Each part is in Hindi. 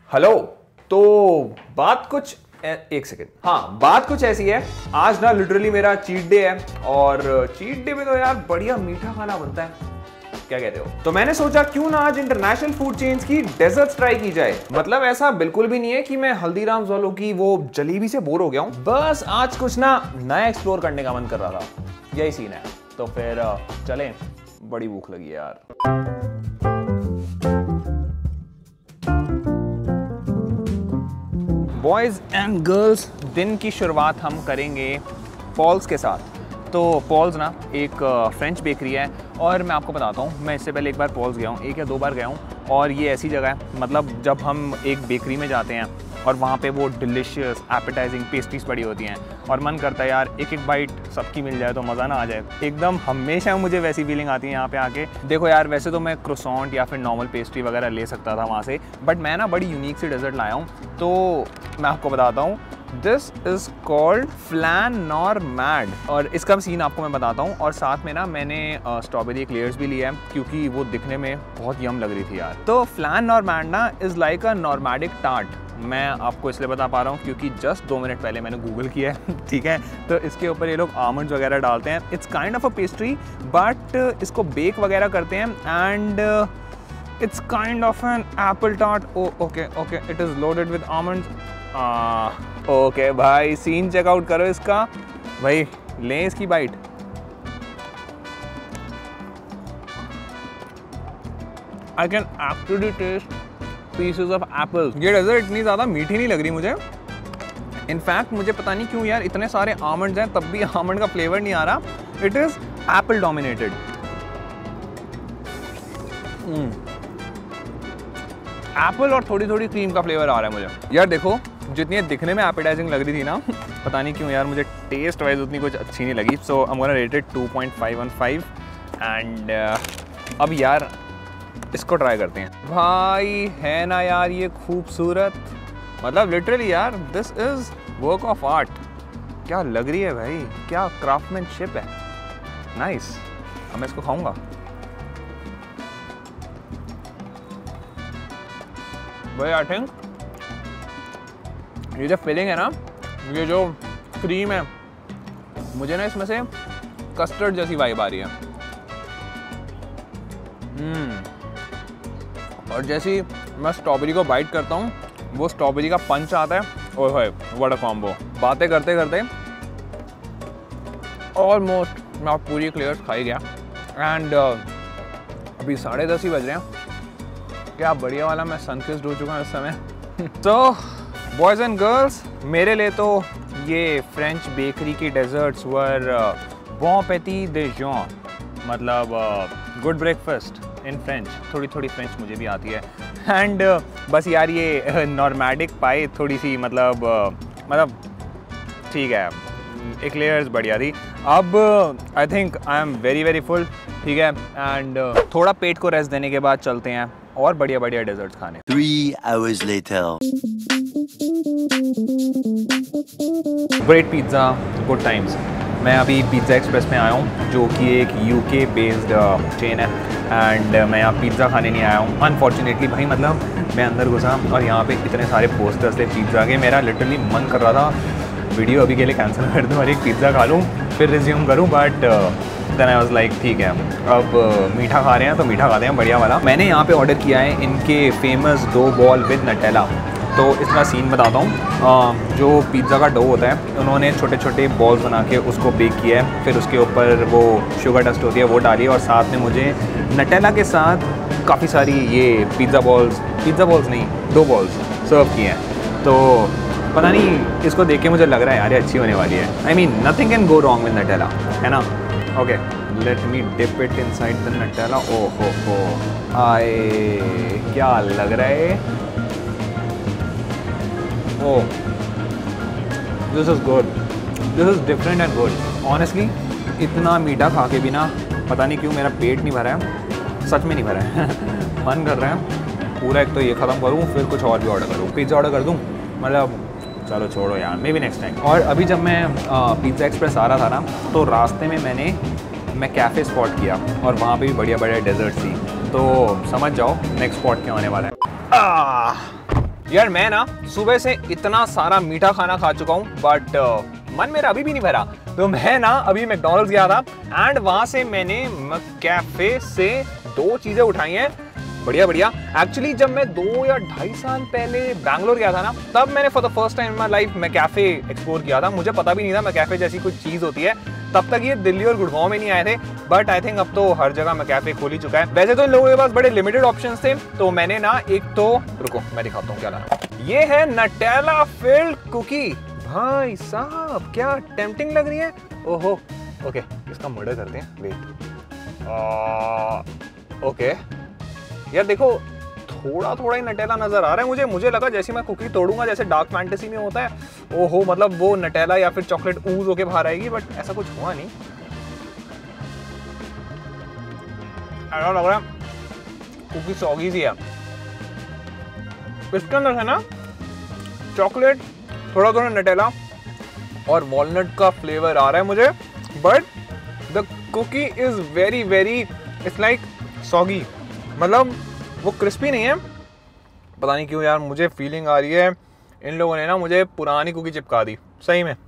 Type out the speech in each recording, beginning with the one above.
हेलो। तो बात कुछ एक सेकेंड, हाँ बात कुछ ऐसी है। आज ना लिटरली मेरा चीट डे है और चीट डे में तो यार बढ़िया मीठा खाना बनता है, क्या कहते हो? तो मैंने सोचा क्यों ना आज इंटरनेशनल फूड चेन्स की डेजर्ट्स ट्राई की जाए। मतलब ऐसा बिल्कुल भी नहीं है कि मैं हल्दीराम्स वालों की वो जलेबी से बोर हो गया हूँ, बस आज कुछ ना नया एक्सप्लोर करने का मन कर रहा था, यही सीन है। तो फिर चलें, बड़ी भूख लगी है यार। बॉयज़ एंड गर्ल्स, दिन की शुरुआत हम करेंगे पॉल्स के साथ। तो पॉल्स ना एक फ्रेंच बेकरी है और मैं आपको बताता हूँ, मैं इससे पहले एक बार पॉल्स गया हूँ, 1 या 2 बार गया हूँ। और ये ऐसी जगह है, मतलब जब हम एक बेकरी में जाते हैं और वहाँ पे वो डिलीशियस एपेटाइजिंग पेस्ट्रीज पड़ी होती हैं और मन करता है यार एक एक बाइट सबकी मिल जाए तो मज़ा ना आ जाए एकदम। हमेशा मुझे वैसी फीलिंग आती है यहाँ पे आके। देखो यार, वैसे तो मैं क्रोसॉन्ट या फिर नॉर्मल पेस्ट्री वगैरह ले सकता था वहाँ से, बट मैं ना बड़ी यूनिक सी डेजर्ट लाया हूँ, तो मैं आपको बताता हूँ। This is called flan normand और इसका सीन आपको मैं बताता हूँ। और साथ में ना मैंने स्ट्रॉबेरी एक्लेयर्स भी लिया है क्योंकि वो दिखने में बहुत यम लग रही थी यार। तो फ्लैन नॉर मैड ना is like a Normandic tart. मैं आपको इसलिए बता पा रहा हूँ क्योंकि जस्ट 2 मिनट पहले मैंने गूगल किया है ठीक है। तो इसके ऊपर ये लोग आमंड्स वगैरह डालते हैं। It's kind of a pastry but इसको बेक वगैरह करते हैं and it's kind of an apple tart. Okay it is loaded with almonds. Okay भाई, सीन चेकआउट करो इसका भाई, लें इसकी bite. I can actually taste pieces of apple. ये डेजर्ट इतनी ज़्यादा मीठी नहीं लग रही मुझे। इनफैक्ट मुझे पता नहीं क्यों यार, इतने सारे आमंड्स हैं तब भी आमंड का फ्लेवर नहीं आ रहा। It is apple dominated. Apple और थोड़ी थोड़ी क्रीम का फ्लेवर आ रहा है मुझे यार। देखो जितनी दिखने में एपेटाइजिंग लग रही थी ना, पता नहीं क्यों यार मुझे टेस्ट वाइज उतनी कुछ अच्छी नहीं लगी। So I am gonna rate it 2.515 and अब यार इसको ट्राई करते हैं। भाई है ना यार ये खूबसूरत, मतलब लिटरली यार this is work of art. क्या लग रही है भाई, क्या क्राफ्टमैनशिप है, नाइस। अब मैं इसको खाऊंगा। भाई आई थिंक ये जो फिलिंग है ना, ये जो क्रीम है, मुझे ना इसमें से कस्टर्ड जैसी वाइब आ रही है। और जैसी मैं स्ट्रॉबेरी को बाइट करता हूँ, वो स्ट्रॉबेरी का पंच आता है। ओए होए व्हाट अ कॉम्बो। बातें करते करते ऑलमोस्ट मैं पूरी एक्लेयर्स खा ही गया एंड अभी 10:30 ही बज रहे हैं। क्या बढ़िया वाला मैं सनकिस्ड हो चुका हूँ इस समय। तो बॉयज़ एंड गर्ल्स, मेरे लिए तो ये फ्रेंच बेकरी की desserts were Bon Petit Dejeuner, मतलब गुड ब्रेकफास्ट इन फ्रेंच। थोड़ी थोड़ी फ्रेंच मुझे भी आती है एंड बस यार ये नॉर्मैडिक पाई थोड़ी सी मतलब ठीक है, एक्लेयर्स बढ़िया थी। अब I think I am very full, ठीक है। एंड थोड़ा पेट को रेस्ट देने के बाद चलते हैं और बढ़िया बढ़िया डेजर्ट्स खाने। 3 hours later. Great pizza, good times. मैं अभी पिज़्ज़ा एक्सप्रेस में आया हूँ जो कि एक UK बेस्ड चेन है एंड मैं यहाँ पिज़्ज़ा खाने नहीं आया हूँ अनफॉर्चुनेटली। भाई मतलब मैं अंदर घुसा और यहाँ पे इतने सारे पोस्टर्स थे पिज़्ज़ा के, मेरा लिटरली मन कर रहा था वीडियो अभी के लिए कैंसिल कर दूँ और एक पिज़्ज़ा खा लूँ फिर रिज्यूम करूँ, but then I was like ठीक है अब मीठा खा रहे हैं तो मीठा खाते हैं बढ़िया वाला। मैंने यहाँ पे ऑर्डर किया है इनके फेमस 2 बॉल विद नटेला। तो इसका सीन बताता हूँ। जो पिज़्ज़ा का डो होता है, उन्होंने छोटे छोटे बॉल्स बना के उसको बेक किया है, फिर उसके ऊपर वो शुगर डस्ट होती है वो डाली और साथ में मुझे नटेला के साथ काफ़ी सारी ये पिज़्ज़ा बॉल्स नहीं 2 बॉल्स सर्व किए हैं। तो पता नहीं, इसको देख के मुझे लग रहा है यार ये अच्छी होने वाली है। I mean nothing can go wrong with Nutella, है ना। Okay let me dip it inside the Nutella. ओहो हो, आए क्या लग रहा है। Oh this is good, this is different and good. Honestly इतना मीठा खा के भी ना पता नहीं क्यों मेरा पेट नहीं भरा है, सच में नहीं भरा है। मन कर रहा है पूरा एक तो ये ख़त्म करूँ फिर कुछ और भी ऑर्डर करूँ, पिज़्ज़ा ऑर्डर कर दूँ, मतलब चलो छोड़ो यार, मे बी नेक्स्ट टाइम। और अभी जब मैं पिज़्ज़ा एक्सप्रेस आ रहा था ना, तो रास्ते में मैं कैफ़े स्पॉट किया और वहाँ पे भी बढ़िया बढ़िया डेजर्ट थी। तो समझ जाओ नेक्स्ट स्पॉट क्या होने वाला है। यार मैं ना सुबह से इतना सारा मीठा खाना खा चुका हूँ, बट मन मेरा अभी भी नहीं भरा। तो मैं ना अभी मैकडॉनल्ड्स गया था एंड वहां से मैंने कैफे से 2 चीजें उठाई हैं, बढ़िया बढ़िया। एक्चुअली जब मैं 2 या 2.5 साल पहले बैंगलोर गया था ना, तब मैंने for the first time in my life McCafe explore किया था। मुझे पता भी नहीं था मैकैफे जैसी कुछ चीज़ होती है। तब तक ये दिल्ली और गुड़गांव में नहीं आए थे, बट आई थिंक अब तो हर जगह मैकैफे खोल ही चुका है। वैसे तो इन लोगों के पास बड़े लिमिटेड ऑप्शंस थे, तो मैंने ना एक तो, रुको मैं दिखाता हूँ क्या लाना। ये है नटेला फिल्ड कुकी। भाई साहब क्या टेम्पटिंग लग रही है। ओहो ओके, इसका मर्डर करते हैं। वेट, ओके यार देखो, थोड़ा थोड़ा ही नटेला नजर आ रहा है मुझे लगा जैसे मैं कुकी तोड़ूंगा जैसे डार्क फैंटेसी में होता है, ओहो मतलब वो नटेला या फिर चॉकलेट ऊज होके बाहर आएगी, बट ऐसा कुछ हुआ नहीं। ऐसा लग रहा है कुकी सॉगी सी है। इसके अंदर है ना चॉकलेट, थोड़ा थोड़ा नटेला और वॉलनट का फ्लेवर आ रहा है मुझे, but the cookie is very very, it's like soggy, मतलब वो क्रिस्पी नहीं है। पता नहीं क्यों यार मुझे फीलिंग आ रही है इन लोगों ने ना मुझे पुरानी कुकी चिपका दी सही में,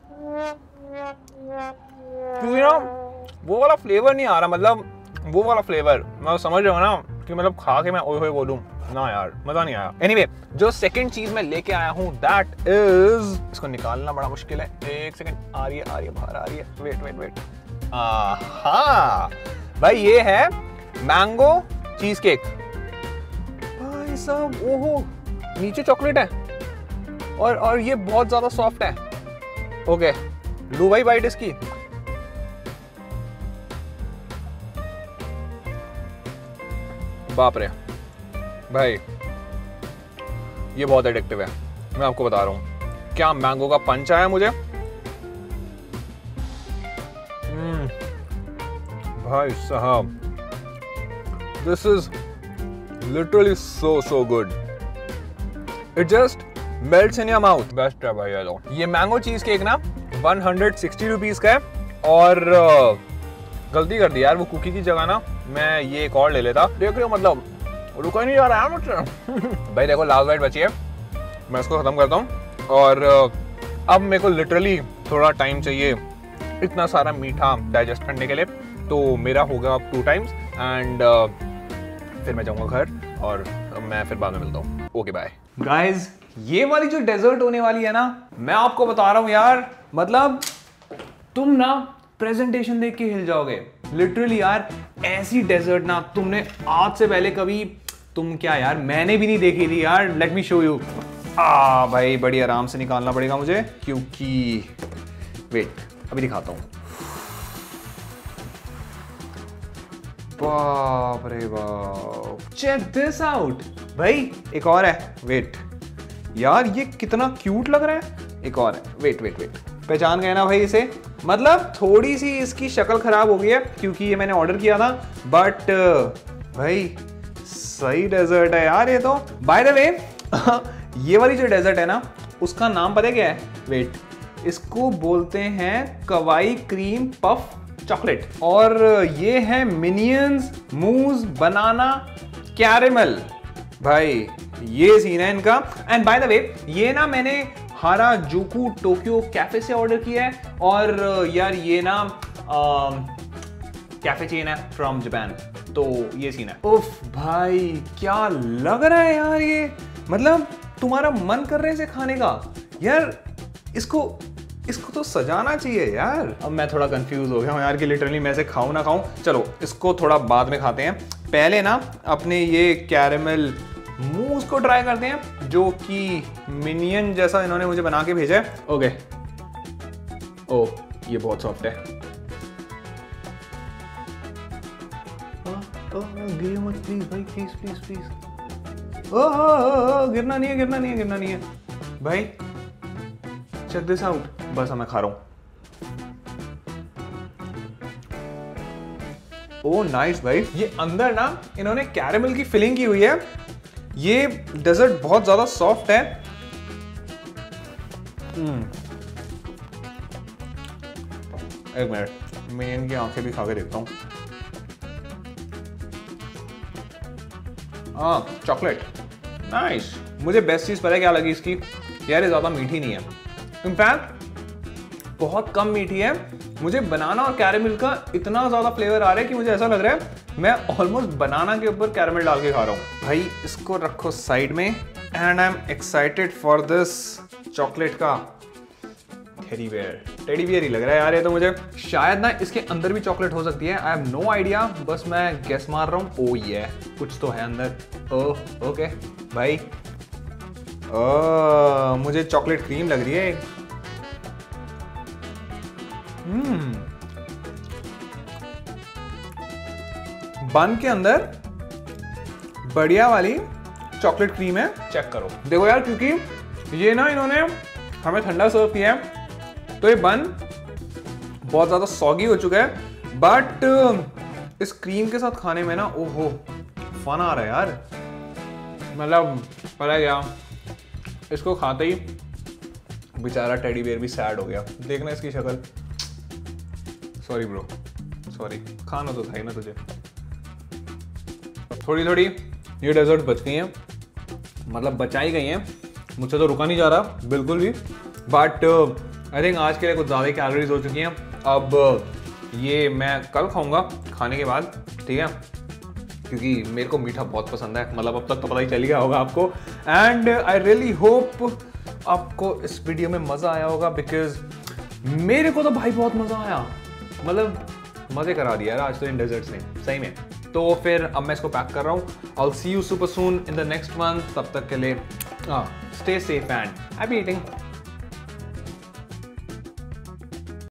क्योंकि ना वो वाला फ्लेवर नहीं आ रहा, मतलब वो वाला फ्लेवर मैं समझ रहा हूँ ना कि मतलब खा के मैं ओए होए बोलूँ ना यार, मजा नहीं आया। एनीवे, जो सेकंड चीज मैं लेके आया हूँ दैट इज, इसको निकालना बड़ा मुश्किल है, एक सेकंड, आ रही है बाहर आ रही है, वेट वेट वेट, हाँ भाई ये है मैंगो चीज केक। भाई साहब ओहो, नीचे चॉकलेट है और ये बहुत ज्यादा सॉफ्ट है। ओके लू भाई बाइट इसकी। बाप रे भाई, ये बहुत एडिक्टिव है, मैं आपको बता रहा हूं। क्या मैंगो का पंच आया मुझे। भाई साहब, this is literally so good, it just melts in your mouth. Best है भाई ये मैंगो चीज केक ना 160 रुपीज का है, और गलती कर दी यार, वो कुकी की जगह ना मैं ये एक और ले लेता। देख रहे हो मतलब रुका ही नहीं जा रहा है मुझसे। भाई देखो लास्ट बाइट बची है, मैं इसको खत्म करता हूँ, और अब मेरे को लिटरली थोड़ा टाइम चाहिए इतना सारा मीठा डाइजेस्ट करने के लिए, तो मेरा होगा 2 टाइम्स एंड फिर मैं जाऊंगा घर और मैं फिर बाद में मिलता हूँ। Okay bye guys. ये वाली जो डेजर्ट होने वाली है ना, मैं आपको बता रहा हूँ यार, मतलब तुम ना प्रेजेंटेशन देख के हिल जाओगे लिटरली यार। ऐसी डेजर्ट ना तुमने आज से पहले कभी, तुम क्या यार, मैंने भी नहीं देखी थी यार। Let me show you. भाई बड़ी आराम से निकालना पड़ेगा मुझे, क्योंकि वेट अभी दिखाता हूँ। बाप रे बाप, चेक दिस आउट भाई। एक और है, वेट यार ये कितना क्यूट लग रहा है। एक और है, वेट वेट वेट, पहचान गए ना भाई इसे। मतलब थोड़ी सी इसकी शक्ल खराब हो गई है क्योंकि ये मैंने ऑर्डर किया था, बट भाई सही डेजर्ट है यार ये तो। बाय द वे ये वाली जो डेजर्ट है ना, उसका नाम पता है क्या है? वेट, इसको बोलते हैं कवाई क्रीम पफ चॉकलेट, और ये है मिनियंस मूज बनाना कैरेमल। भाई ये सीन है इनका। एंड बाय द वे ये ना मैंने हाराजुकु टोक्यो कैफे से ऑर्डर किया है, और यार ये ना कैफे चेन है फ्रॉम जापान, तो ये सीन है। उफ भाई क्या लग रहा है यार ये, मतलब तुम्हारा मन कर रहे है इसे खाने का यार। इसको तो सजाना चाहिए यार। अब मैं थोड़ा कंफ्यूज हो गया हूँ यार कि लिटरली मैं इसे खाऊं ना खाऊं। चलो इसको थोड़ा बाद में खाते हैं, पहले ना अपने ये कैरेमल मूस को ट्राई करते हैं, जो कि मिनियन जैसा इन्होंने मुझे बना के भेजा है। ओके, ओ ये बहुत सॉफ्ट है। गिर मत प्लीज भाई, प्लीज प्लीज प्लीज। गिरना नहीं है भाई। Check this out. बस मैं खा रहा हूं। ओ नाइस भाई, ये अंदर ना इन्होंने कैरेमल की फिलिंग की हुई है। ये डेजर्ट बहुत ज्यादा सॉफ्ट है। एक मिनट, मैं इनकी आंखें भी खा के देखता हूं। Chocolate nice. मुझे बेस्ट चीज़ पता है क्या लगी इसकी, यार ये ज़्यादा मीठी नहीं है, इनफैक्ट बहुत कम मीठी है। मुझे बनाना और कैरेमल का इतना ज़्यादा फ्लेवर आ रहा है कि मुझे ऐसा लग रहा है मैं ऑलमोस्ट बनाना के ऊपर कैरेमल डाल के खा रहा हूँ। भाई इसको रखो साइड में and I am excited for this chocolate का टेडी बियर ही लग रहा है यार ये तो मुझे। शायद ना इसके अंदर भी चॉकलेट हो सकती है, आई हैव नो आइडिया, बस मैं गेस मार रहा हूँ। ओ ये कुछ तो है अंदर। ओह ओके भाई, मुझे चॉकलेट क्रीम लग रही है। बन के अंदर बढ़िया वाली चॉकलेट क्रीम है, चेक करो। देखो यार, क्योंकि ये ना इन्होंने हमें ठंडा सर्व किया है तो ये बन बहुत ज़्यादा सॉगी हो चुका है, बट इस क्रीम के साथ खाने में ना ओहो फन आ रहा है यार। मतलब पता है क्या, इसको खाते ही बेचारा टेडी बियर भी सैड हो गया। देखना इसकी शक्ल। सॉरी ब्रो, सॉरी, खाना तो था ही ना तुझे। थोड़ी थोड़ी ये डेजर्ट बच गई हैं, मतलब बचाई गई हैं, मुझसे तो रुका नहीं जा रहा बिल्कुल भी, बट आई थिंक आज के लिए कुछ ज़्यादा कैलोरीज हो चुकी हैं। अब ये मैं कल खाऊंगा खाने के बाद, ठीक है, क्योंकि मेरे को मीठा बहुत पसंद है, मतलब अब तक तो पता ही चल गया होगा आपको। एंड आई रियली होप आपको इस वीडियो में मज़ा आया होगा, बिकॉज मेरे को तो भाई बहुत मज़ा आया, मतलब मज़े करा दिया यार आज तो इन डेजर्ट्स ने सही में। तो फिर अब मैं इसको पैक कर रहा हूँ। I'll see you super soon in the next one। तब तक के लिए stay safe and happy eating।